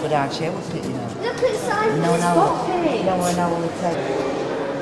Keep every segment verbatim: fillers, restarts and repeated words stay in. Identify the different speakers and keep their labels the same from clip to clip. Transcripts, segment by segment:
Speaker 1: good hard chair, wasn't it, you know?
Speaker 2: Look at Simon's
Speaker 1: No one
Speaker 2: pocket.
Speaker 1: No one know what it's like.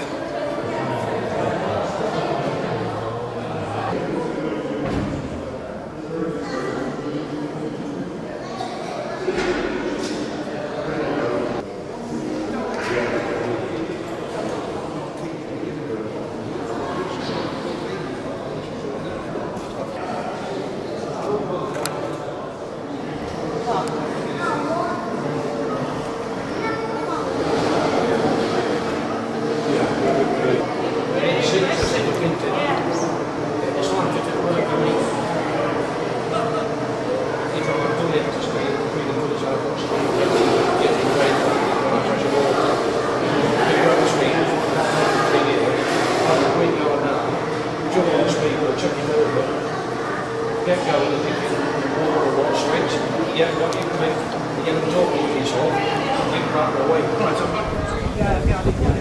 Speaker 3: Get going and thinking, water or water switch. Yeah, what you can make, you get them talking to each other, you can run away. Right, so, yeah, yeah, yeah.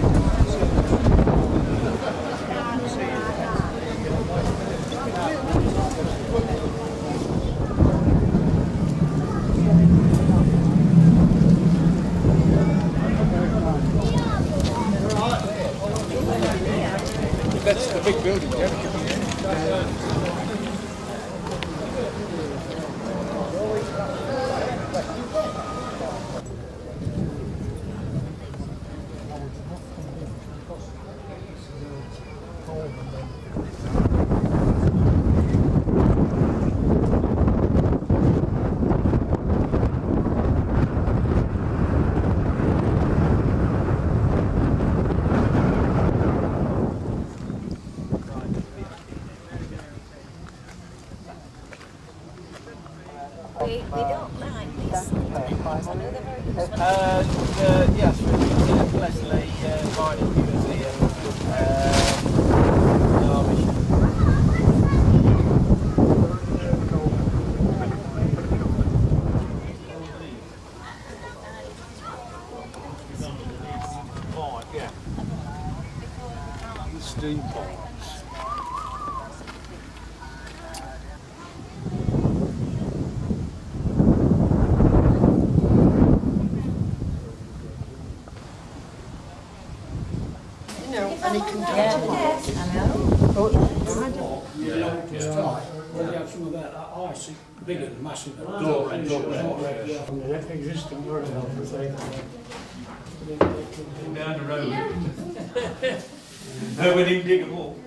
Speaker 3: That's the big building, yeah.
Speaker 2: We, we don't like this. I know they're very good.
Speaker 4: Uh, uh, yes, we've been at Pleasley uh, Mining Museum. Uh, yeah. The steam pots.
Speaker 1: And it can yeah, I know. Oh, yeah.
Speaker 5: Yeah, yeah. Well, you have some of that ice, bigger than massive. Door, the existing word health is like
Speaker 3: Down the road. No, we didn't dig them all.